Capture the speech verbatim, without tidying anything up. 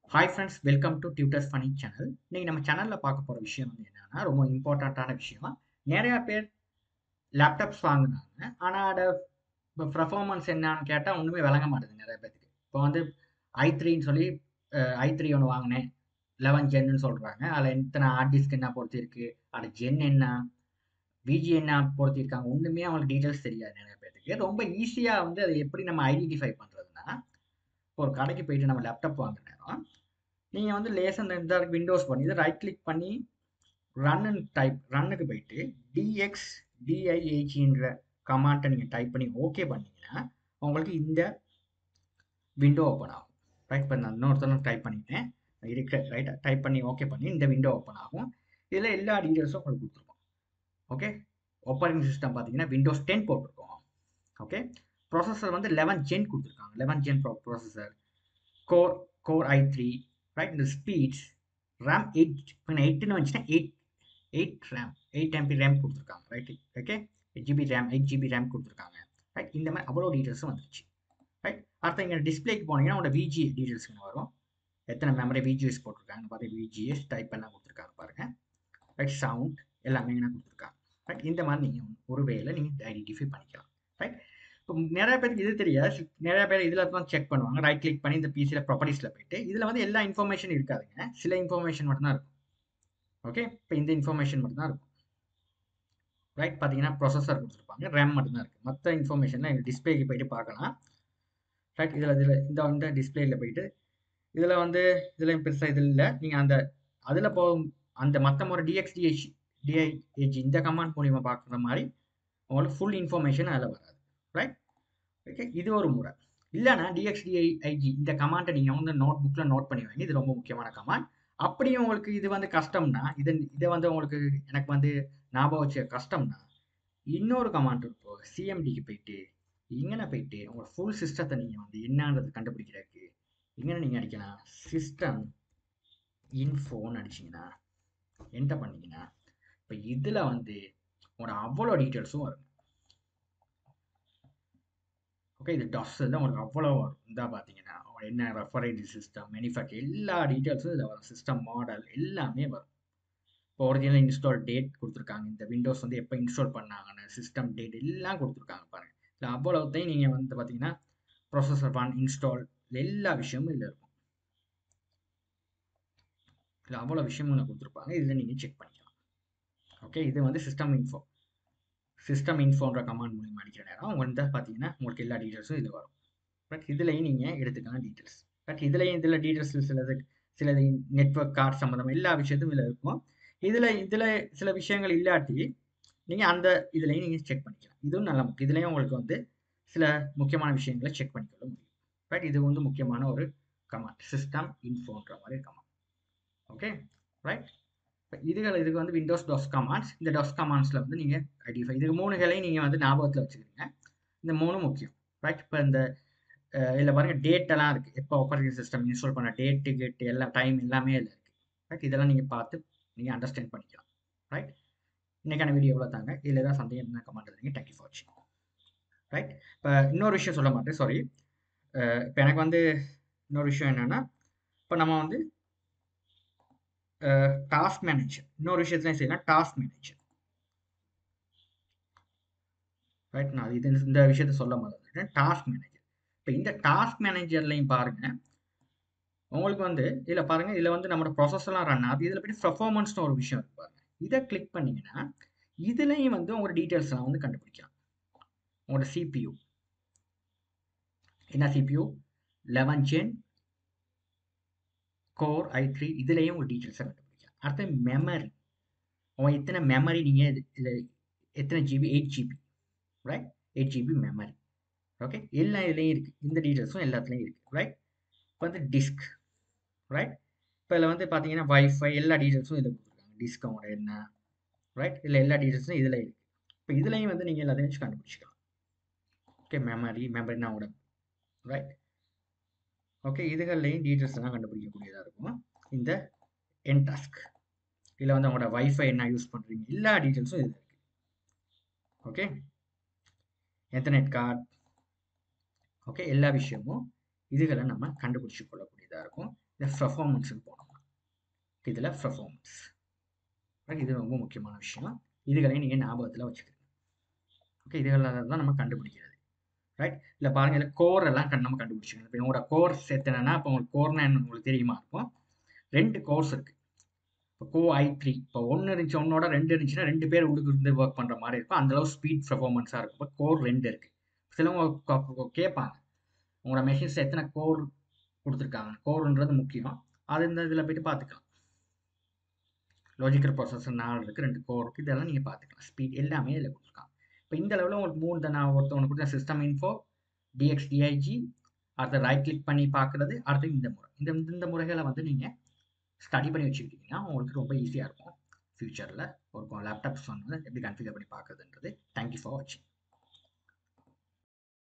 Hi friends, welcome to Tutors Funny channel. இன்னைக்கு நம்ம சேனல்ல பார்க்க போற விஷயம் வந்து என்னன்னா ரொம்ப இம்பார்ட்டன்ட்டான விஷயம். நிறைய பேர் லேப்டாப்ஸ் வாங்குனாங்க. ஆனா அத பெர்ஃபார்மன்ஸ் என்னன்னு கேட்டா ஒண்ணுமே விளங்க மாட்டேங்குது நிறைய பேருக்கு. இப்போ வந்து ஐ த்ரீன்னு சொல்லி ஐ த்ரீ ஒன்று வாங்கினேன். லெவன் ஜென்னு சொல்றாங்க. அதில் எத்தனை ஹார்ட் டிஸ்க் என்ன பொறுத்திருக்கு, அது ஜென் என்ன, விஜி என்ன பொறுத்திருக்காங்க, ஒண்ணுமே அவங்களுக்கு டீட்டெயில்ஸ் தெரியாது நிறைய பேருக்கு. ரொம்ப ஈஸியா வந்து அதை எப்படி நம்ம ஐடென்டிஃபை பண்றதுன்னா, ஒரு கடைக்கு போயிட்டு நம்ம லேப்டாப் வாங்குற நேரம் நீங்க வந்து லேசா இந்த விண்டோஸ் பண்ணி இதை ரைட் கிளிக் பண்ணி ரன் டைப் ரன்னுக்கு போயிட்டு டிஎக்ஸ் டிஐஹெச்ன்ற கமாண்டை நீங்கள் டைப் பண்ணி ஓகே பண்ணீங்கன்னா உங்களுக்கு இந்த விண்டோ ஓப்பன் ஆகும். ரைட் இப்போ நான் இன்னொருத்தரும் டைப் பண்ணிட்டேன் இருக்கிற ரைட் டைப் பண்ணி ஓகே பண்ணி இந்த விண்டோ ஓப்பன் ஆகும். இதில் எல்லா டீட்டெயில்ஸும் உங்களுக்கு கொடுத்துருக்கோம். ஓகே, ஆப்பரேட்டிங் சிஸ்டம் பார்த்தீங்கன்னா விண்டோஸ் டென் போட்டிருக்கோம். ஓகே, ப்ராசஸர் வந்து லெவன் ஜென் கொடுத்துருக்காங்க. Eleven gen processor, core core I three, right. இந்த ஸ்பீட்ஸ் ரேம் எயிட் இப்போ எயிட்னு வந்துச்சுன்னா eight eight RAM eight MB RAM கொடுத்துருக்காங்க. Right. Okay, eight GB RAM eight GB RAM கொடுத்துருக்காங்க. Right, இந்த மாதிரி அவ்வளோ டீட்டெயில்ஸும் வந்துருச்சு. ரைட், அடுத்த இங்கே டிஸ்பிளேக்கு போனீங்கன்னா உங்களோட விஜி டீட்டெயில்ஸ்க்கு வரும். எத்தனை மெமரி விஜிஎஸ் போட்டிருக்காங்க பார்த்து விஜிஎஸ் டைப் பண்ண கொடுத்துருக்காங்க பாருங்க. ரைட், சவுண்ட் எல்லாமே என்ன கொடுத்துருக்காங்க. ரைட், இந்த மாதிரி நீங்கள் ஒரு வேலை நீங்கள் ஐடென்டிஃபை பண்ணிக்கலாம். ரைட், இப்போ நிறைய பேருக்கு இது தெரியாது. நிறைய பேர் இதில் தான் செக் பண்ணுவாங்க. ரைட் கிளிக் பண்ணி இந்த பிசியில் ப்ராப்பர்ட்டிஸில் போயிட்டு இதில் வந்து எல்லா இன்ஃபர்மேஷன் இருக்காதுங்க. சில இன்ஃபர்மேஷன் மட்டும்தான் இருக்கும். ஓகே, இப்போ இந்த இன்ஃபர்மேஷன் மட்டும்தான் இருக்கும். ரைட், பார்த்தீங்கன்னா ப்ரொசஸர் கொடுத்துருப்பாங்க, ரேம் மட்டும்தான் இருக்குது. மற்ற இன்ஃபர்மேஷன்லாம் எங்கள் டிஸ்பிளேக்கு போயிட்டு பார்க்கலாம். ரைட், இதில் இதில் இந்த வந்து டிஸ்பிளேயில் போயிட்டு இதில் வந்து இதில் பெருசாக இது இல்லை. நீங்கள் அந்த அதில் போகும் அந்த மற்ற முறை டிஎக்ஸ்டிஹெச் டிஐஹெச் இந்த கமாண்ட் மூலிமா பார்க்குற மாதிரி உங்களுக்கு ஃபுல் இன்ஃபர்மேஷன் அதில் வராது. ரைட், ஓகே, இது ஒரு முறை. இல்லைனா டிஎக்ஸ்டிஐஜி இந்த கமாண்டை நீங்கள் வந்து நோட் புக்கில் நோட் பண்ணி வாங்கி, இது ரொம்ப முக்கியமான கமாண்ட். அப்படியும் உங்களுக்கு இது வந்து கஷ்டம்னா, இது இதை வந்து உங்களுக்கு எனக்கு வந்து ஞாபகம் வச்ச கஷ்டம்னா இன்னொரு கமாண்ட் இருக்கும். சிஎம்டிக்கு போயிட்டு இங்கே போயிட்டு உங்களோட ஃபுல் சிஸ்டத்தை நீங்கள் வந்து என்னன்றது கண்டுபிடிக்கிறதுக்கு இங்கே நீங்கள் அடிக்கலாம். சிஸ்டம் இன்ஃபோன்னு அடிச்சிங்கன்னா என்டர் பண்ணிங்கன்னா இப்போ இதில் வந்து உங்களோட அவ்வளோ டீட்டெயில்ஸும் வரும். ஓகே, இது டஸ்ஸில் உங்களுக்கு அவ்வளோ வரும். இதாக பார்த்தீங்கன்னா என்ன ரெஃபரன்ஸ் சிஸ்டம், மேனுஃபேக்சர் எல்லா டீட்டெயில்ஸும் இதில் வரும். சிஸ்டம் மாடல் எல்லாமே வரும். இப்போ ஒரிஜினல் இன்ஸ்டால் டேட் கொடுத்துருக்காங்க. இந்த விண்டோஸ் வந்து எப்போ இன்ஸ்டால் பண்ணாங்கன்னு சிஸ்டம் டேட் எல்லாம் கொடுத்துருக்காங்க பாருங்கள். இல்லை அவ்வளோத்தையும் நீங்கள் வந்து பார்த்தீங்கன்னா ப்ரொசஸர் ஒன் இன்ஸ்டால் எல்லா விஷயமும் இதில் இருக்கும். இல்லை அவ்வளோ விஷயமும் கொடுத்துருப்பாங்க. இதில் நீங்கள் செக் பண்ணிக்கலாம். ஓகே, இது வந்து சிஸ்டம் இன்ஃபோ சிஸ்டம் இன்ஃபோன்ற கமாண்ட் மூலியமாக அடிக்கிற நேரம் வந்து பார்த்தீங்கன்னா உங்களுக்கு எல்லா டீட்டெயில்ஸும் இது வரும். பட் இதுலையும் நீங்கள் எடுத்துக்கலாம் டீட்டெயில்ஸ். பட் இதுலையும் இதில் டீட்டெயில்ஸ் சிலது சிலது நெட்ஒர்க் கார்டு சம்மந்தம் எல்லா விஷயத்தும் இதில் இருக்கும். இதில் இதில் சில விஷயங்கள் இல்லாட்டி நீங்கள் அந்த இதுலையும் நீங்கள் செக் பண்ணிக்கலாம். இதுவும் நல்ல முக்கியம். இதுலையும் உங்களுக்கு வந்து சில முக்கியமான விஷயங்களை செக் பண்ணிக்கொள்ள முடியும். பட் இது வந்து முக்கியமான ஒரு கமாண்ட், சிஸ்டம் இன்ஃபோன்ற மாதிரி கமாண்ட். Okay, right. இதுகள் இதுக்கு வந்து விண்டோஸ் டாஸ் கமாண்ட்ஸ். இந்த டாஸ் கமாண்ட்ஸில் வந்து நீங்கள் ஐடிஃபை இதுக்கு மூணுகளையும் நீங்கள் வந்து ஞாபகத்தில் வச்சுக்கிறீங்க. இந்த மூணு முக்கியம். ரைட், இப்போ இந்த இதில் பாருங்கள் டேட் எல்லாம் இருக்குது. எப்போ ஆப்பரேட்டிங் சிஸ்டம் இன்ஸ்டால் பண்ண டேட்டு கேட்டு எல்லா டைம் எல்லாமே இதில் இருக்குது. ரைட், இதெல்லாம் நீங்கள் பார்த்து நீங்கள் அண்டர்ஸ்டாண்ட் பண்ணிக்கலாம். ரைட், இன்றைக்கான வீடியோ எவ்வளோ தாங்க. இதில் ஏதாவது சந்தேகம் என்ன கமெண்ட் எழுதுங்க. தேங்க்யூ ஃபார் வாட்சிங். ரைட், இப்போ இன்னொரு விஷயம் சொல்ல மாட்டேன், சாரி. இப்போ எனக்கு வந்து இன்னொரு விஷயம் என்னென்னா, இப்போ நம்ம வந்து டாஸ்க் மேனேஜர் இன்னொரு விஷயத்துலையும் செய்யலாம். டாஸ்க் மேனேஜர் ரைட், நான் இது இந்த விஷயத்த சொல்ல மாதிரி டாஸ்க் மேனேஜர். இப்போ இந்த டாஸ்க் மேனேஜர்லையும் பாருங்க, உங்களுக்கு வந்து இதில் பாருங்க, இதில் வந்து நம்மளோட ப்ராசஸ்லாம் ரன் ஆகுது. இதில் போய் பர்ஃபார்மன்ஸ்னு ஒரு விஷயம் இருக்கு பாருங்க. இதை கிளிக் பண்ணீங்கன்னா இதுலையும் வந்து உங்களோட டீட்டெயில்ஸ்லாம் வந்து கண்டுபிடிக்கலாம். உங்களோட சிபியூ என்ன CPU eleven gen core I three இதுலையும் உங்கள் டீட்டெயில்ஸை கண்டுபிடிக்கலாம். அடுத்து மெமரி, உங்கள் எத்தனை மெமரி நீங்கள் இதில் எத்தனை GB eight GB right, eight GB memory. Okay, எல்லா இதுலேயும் இருக்குது. இந்த டீட்டெயில்ஸும் எல்லாத்துலேயும் இருக்குது. ரைட், இப்போ வந்து டிஸ்க் ரைட், இப்போ இதில் வந்து பார்த்தீங்கன்னா வைஃபை எல்லா டீட்டெயில்ஸும் இதில் கொடுத்துருக்காங்க. டிஸ்க் அவங்களோட என்ன ரைட், இதில் எல்லா டீட்டெயில்ஸும் இதில் இருக்குது. இப்போ இதுலையும் வந்து நீங்கள் எல்லாத்தையும் வச்சு கண்டுபிடிச்சிக்கலாம். ஓகே, மெமரி மெமரினா அவங்களோட ரைட். ஓகே, இதுகள்லையும் டீட்டெயில்ஸ் எல்லாம் கண்டுபிடிக்கக்கூடியதாக இருக்கும். இந்த என் டாஸ்க் இதில் வந்து அவங்களோட வைஃபை என்ன யூஸ் பண்ணுறீங்க எல்லா டீட்டெயில்ஸும் இதில் இருக்குது. ஓகே, எத்தர்நெட் கார்டு ஓகே எல்லா விஷயமும் இதுகளை நம்ம கண்டுபிடிச்சு கொள்ளக்கூடியதாக இருக்கும். இந்த பெர்ஃபார்மன்ஸுக்கு போனோம். இதில் பெர்ஃபார்மன்ஸ் இது ரொம்ப முக்கியமான விஷயம். இதுகளையும் நீங்கள் ஞாபகத்தில் வச்சுக்கோங்க. ஓகே, இதுகளில் தான் நம்ம கண்டுபிடிக்கிறது. ரைட், இல்லை பாருங்க, இதில் கோர் எல்லாம் கண் நம்ம கண்டுபிடிச்சிக்கணும். இப்போ உங்களோட கோர்ஸ் எத்தனைன்னா, இப்போ உங்களுக்கு கோர்னா என்ன உங்களுக்கு தெரியுமா இருக்கும். ரெண்டு கோர்ஸ் இருக்குது. இப்போ கோ ஐ த்ரீ இப்போ ஒன்று இருந்துச்சு, ஒன்னோட ரெண்டு இருந்துச்சுன்னா ரெண்டு பேர் உள்ளுக்கு இருந்து ஒர்க் பண்ணுற மாதிரி இருக்கும். அந்தளவு ஸ்பீட் பெர்ஃபார்மன்ஸாக இருக்கும். இப்போ கோர் ரெண்டு இருக்குது. சிலவங்க கேட்பாங்க, உங்களோட மெஷின்ஸ் எத்தனை கோர் கொடுத்துருக்காங்க. கோர்ன்றது முக்கியம். அது இந்த இதில் போய்ட்டு பார்த்துக்கலாம். லாஜிக்கல் ப்ராசஸர் நாலு இருக்குது, ரெண்டு கோர் இருக்குது. இதெல்லாம் நீங்கள் பார்த்துக்கலாம். ஸ்பீட் எல்லாமே இதில் கொடுத்துருக்காங்க. இப்போ இந்த அளவில் உங்களுக்கு மூணு தான் நான் ஒருத்தவங்க கொடுத்த சிஸ்டம் இன்ஃபோ, டிஎக்ஸ்டிஐஜி, அடுத்து ரைட் கிளிக் பண்ணி பார்க்குறது, அடுத்து இந்த முறை. இந்த இந்த முறைகளை வந்து நீங்கள் ஸ்டடி பண்ணி வச்சுக்கிட்டிங்கன்னா உங்களுக்கு ரொம்ப ஈஸியாக இருக்கும் ஃப்யூச்சரில் ஒரு லேப்டாப்ஸ் வந்து எப்படி கன்ஃபிகர் பண்ணி பார்க்குறதுன்றது. தேங்க்யூ ஃபார் வாட்சிங்.